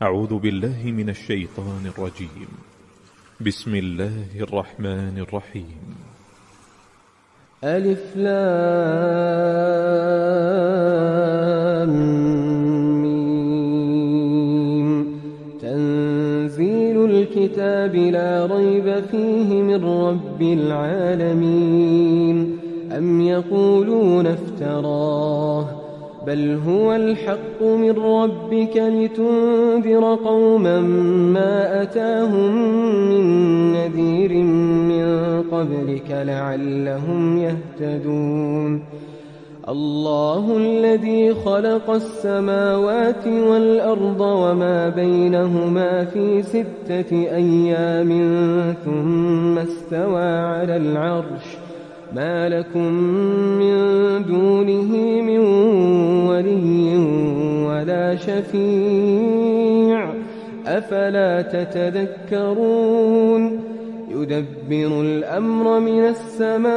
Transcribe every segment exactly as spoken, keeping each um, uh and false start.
أعوذ بالله من الشيطان الرجيم. بسم الله الرحمن الرحيم. ألف لام ميم. تنزيل الكتاب لا ريب فيه من رب العالمين. أم يقولون افتراه بل هو الحق من ربك لتنذر قوما ما أتاهم من نذير من قبلك لعلهم يهتدون. الله الذي خلق السماوات والأرض وما بينهما في ستة أيام ثم استوى على العرش ما لكم من دونه من ولي ولا شفيع أفلا تتذكرون. يدبر الأمر من السماء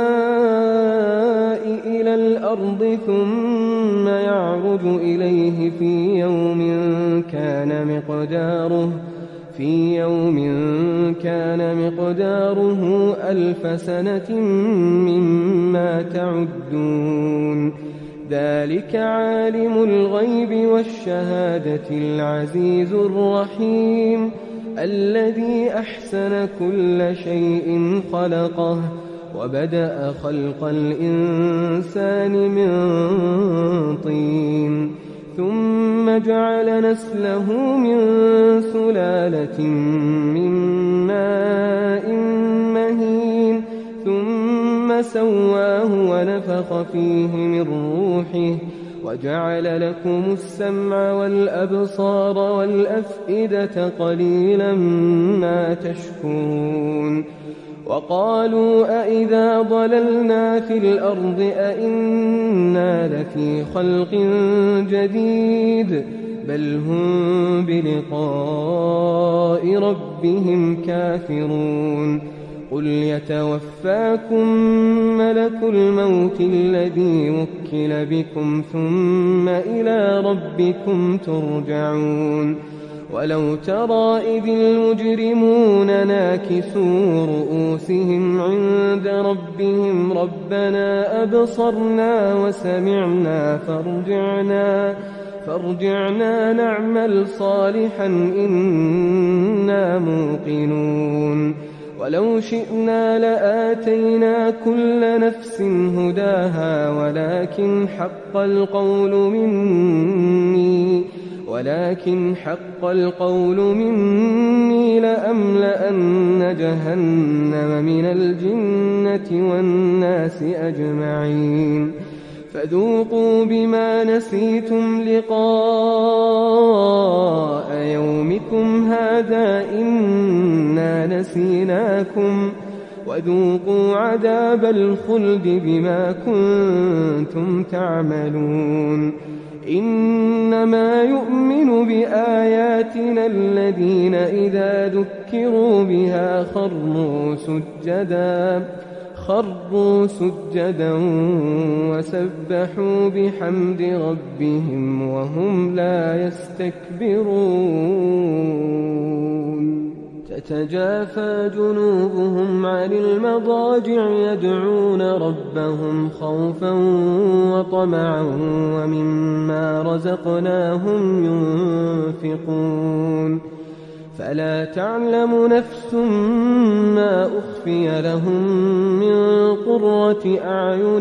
إلى الأرض ثم يعرج إليه في يوم كان مقداره في يوم كان مقداره ألف سنة مما تعدون. ذلك عالم الغيب والشهادة العزيز الرحيم الذي أحسن كل شيء خلقه وبدأ خلق الإنسان من طين ثم جعل نسله من سلالة من ماء مهين ثم سواه ونفخ فيه من روحه وجعل لكم السمع والأبصار والأفئدة قليلا ما تشكرون. وقالوا أئذا ضللنا في الأرض أئنا لفي خلق جديد بل هم بلقاء ربهم كافرون. قل يتوفاكم ملك الموت الذي وكل بكم ثم إلى ربكم ترجعون. ولو ترى إذ المجرمون ناكسوا رؤوسهم عند ربهم ربنا أبصرنا وسمعنا فارجعنا, فارجعنا نعمل صالحا إنا موقنون. ولو شئنا لآتينا كل نفس هداها ولكن حق القول مني ولكن حق القول مني لأملأن جهنم من الجنة والناس أجمعين. فذوقوا بما نسيتم لقاء يومكم هذا إنا نسيناكم وذوقوا عذاب الخلد بما كنتم تعملون. إنما يؤمن بآياتنا الذين إذا ذكروا بها خروا سجدا خروا سجدا وسبحوا بحمد ربهم وهم لا يستكبرون. تتجافى جنوبهم عن المضاجع يدعون ربهم خوفا وطمعا ومما رزقناهم ينفقون. فلا تعلم نفس ما أخفي لهم من قرة أعين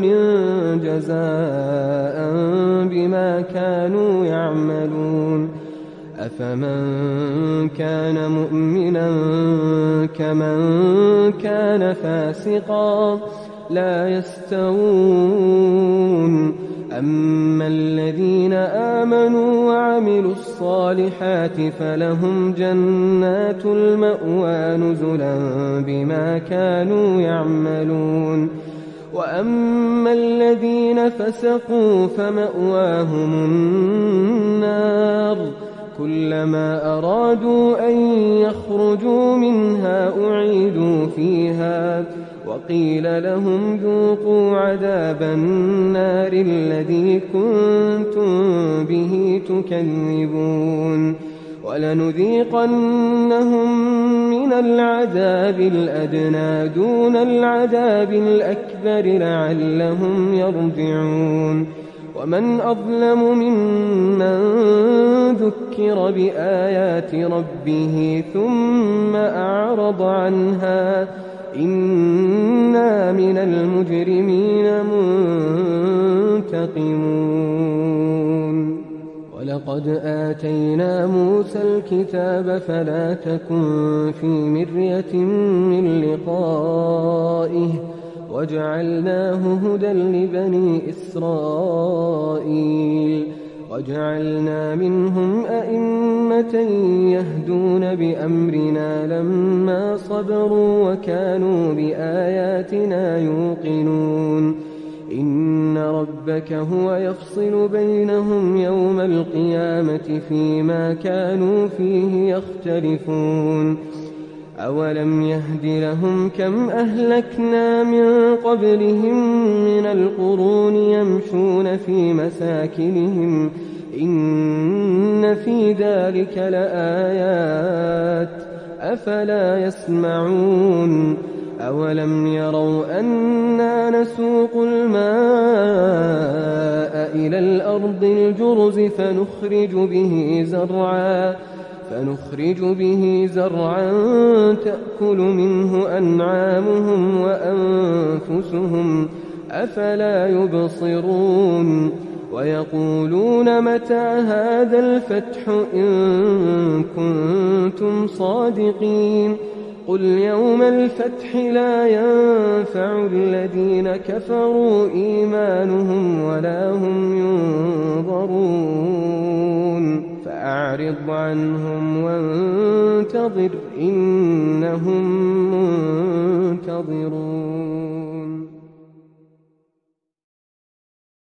جزاء بما كانوا يعملون. أفمن كان مؤمنا كمن كان فاسقا لا يستوون. أما الذين آمنوا وعملوا الصالحات فلهم جنات المأوى نزلا بما كانوا يعملون. وأما الذين فسقوا فمأواهم النار كلما أرادوا أن يخرجوا منها أعيدوا فيها وقيل لهم ذوقوا عذاب النار الذي كنتم به تكذبون. وَلَنُذِيقَنَّهُم مِّنَ الْعَذَابِ الْأَدْنَىٰ دُونَ الْعَذَابِ الْأَكْبَرِ لَعَلَّهُمْ يَرْجِعُونَ وَمَنْ أَظْلَمُ مِمَّن ذُكِّرَ بِآيَاتِ رَبِّهِ ثُمَّ أَعْرَضَ عَنْهَا إِنَّا مِنَ الْمُجْرِمِينَ مُنتَقِمُونَ وَلَقَدْ آتَيْنَا مُوسَى الْكِتَابَ فَلَا تَكُن فِي مِرْيَةٍ مِّن لِّقَائِهِ وَجَعَلْنَاهُ هُدًى لِّبَنِي إِسْرَائِيلَ وَجَعَلْنَا مِنْهُمْ أَئِمَّةً يَهْدُونَ بِأَمْرِنَا لَمَّا صَبَرُوا وَكَانُوا بِآيَاتِنَا يُوقِنُونَ إِنَّ رَبَّكَ هُوَ يَفْصِلُ بَيْنَهُمْ يَوْمَ الْقِيَامَةِ فِيمَا كَانُوا فِيهِ يَخْتَلِفُونَ أَوَلَمْ يَهْدِ لَهُمْ كَمْ أَهْلَكْنَا مِن قَبْلِهِم مِّنَ الْقُرُونِ يَمْشُونَ فِي مَسَاكِنِهِمْ إِنَّ فِي ذَلِكَ لَآيَاتٍ أَفَلَا يَسْمَعُونَ أَوَلَمْ يَرَوْا أَنَّا نَسُوقُ الْمَاءَ إِلَى الْأَرْضِ الْجُرُزِ فَنُخْرِجُ بِهِ زَرْعًا فنخرج به زرعا تأكل منه أنعامهم وأنفسهم أفلا يبصرون ويقولون متى هذا الفتح إن كنتم صادقين قل يوم الفتح لا ينفع الذين كفروا إيمانهم ولا هم ينظرون فأعرض عنهم وانتظر إنهم